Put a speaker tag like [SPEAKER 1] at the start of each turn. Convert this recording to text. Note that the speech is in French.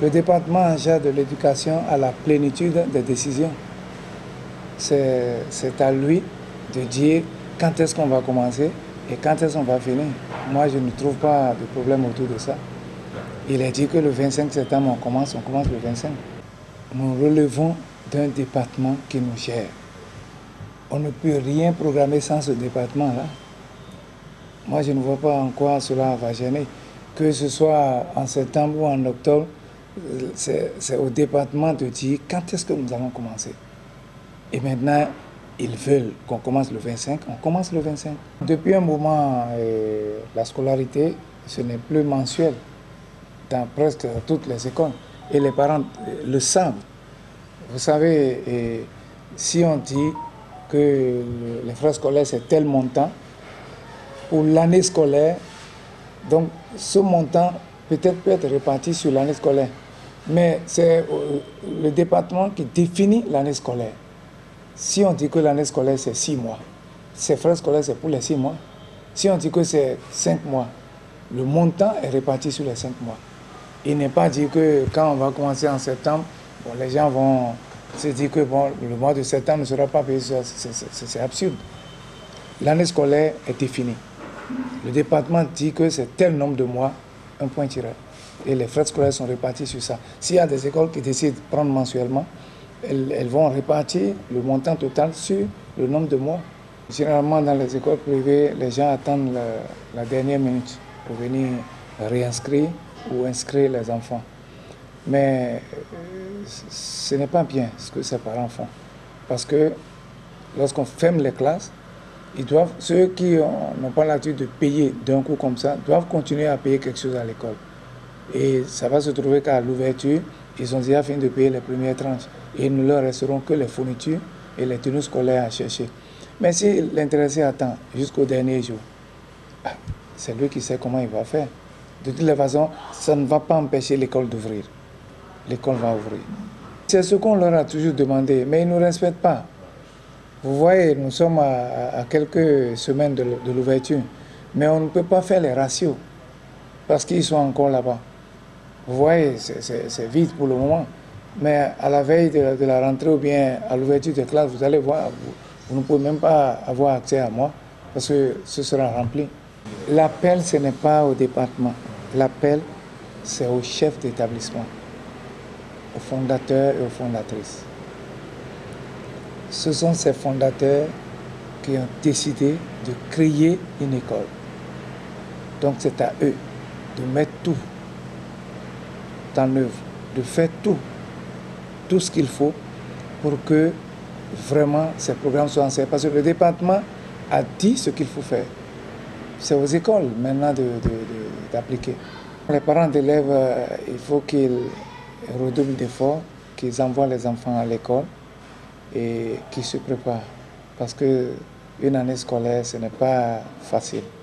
[SPEAKER 1] Le département en charge de l'éducation a la plénitude des décisions. C'est à lui de dire quand est-ce qu'on va commencer et quand est-ce qu'on va finir. Moi, je ne trouve pas de problème autour de ça. Il a dit que le 25 septembre, on commence le 25. Nous relevons d'un département qui nous gère. On ne peut rien programmer sans ce département-là. Moi, je ne vois pas en quoi cela va gêner. Que ce soit en septembre ou en octobre, c'est au département de dire quand est-ce que nous allons commencer. Et maintenant, ils veulent qu'on commence le 25, on commence le 25. Depuis un moment, la scolarité, ce n'est plus mensuel dans presque toutes les écoles. Et les parents le savent. Vous savez, si on dit que les frais scolaires, c'est tel montant, pour l'année scolaire, donc ce montant peut-être peut être réparti sur l'année scolaire. Mais c'est le département qui définit l'année scolaire. Si on dit que l'année scolaire, c'est 6 mois, ces frais scolaires, c'est pour les 6 mois. Si on dit que c'est 5 mois, le montant est réparti sur les 5 mois. Il n'est pas dit que quand on va commencer en septembre, bon, les gens vont se dire que bon, le mois de septembre ne sera pas payé. C'est absurde. L'année scolaire est définie. Le département dit que c'est tel nombre de mois, un point tiré. Et les frais scolaires sont répartis sur ça. S'il y a des écoles qui décident de prendre mensuellement, elles vont répartir le montant total sur le nombre de mois. Généralement, dans les écoles privées, les gens attendent la dernière minute pour venir réinscrire ou inscrire les enfants. Mais ce n'est pas bien ce que ces parents font. Parce que lorsqu'on ferme les classes, ceux qui n'ont pas l'habitude de payer d'un coup comme ça, doivent continuer à payer quelque chose à l'école. Et ça va se trouver qu'à l'ouverture, ils ont déjà fini de payer les premières tranches. Et il ne leur resteront que les fournitures et les tenues scolaires à chercher. Mais si l'intéressé attend jusqu'au dernier jour, c'est lui qui sait comment il va faire. De toutes les façons, ça ne va pas empêcher l'école d'ouvrir. L'école va ouvrir. C'est ce qu'on leur a toujours demandé, mais ils ne nous respectent pas. Vous voyez, nous sommes à quelques semaines de l'ouverture, mais on ne peut pas faire les ratios parce qu'ils sont encore là-bas. Vous voyez, c'est vide pour le moment, mais à la veille de la rentrée ou bien à l'ouverture des classes, vous allez voir, vous ne pouvez même pas avoir accès à moi parce que ce sera rempli. L'appel, ce n'est pas au département. L'appel, c'est au chef d'établissement, aux fondateurs et aux fondatrices. Ce sont ces fondateurs qui ont décidé de créer une école. Donc c'est à eux de mettre tout en œuvre, de faire tout ce qu'il faut pour que vraiment ces programmes soient enseignés. Parce que le département a dit ce qu'il faut faire. C'est aux écoles maintenant d'appliquer. Les parents d'élèves, il faut qu'ils redoublent d'efforts, qu'ils envoient les enfants à l'école et qu'ils se préparent. Parce qu'une année scolaire, ce n'est pas facile.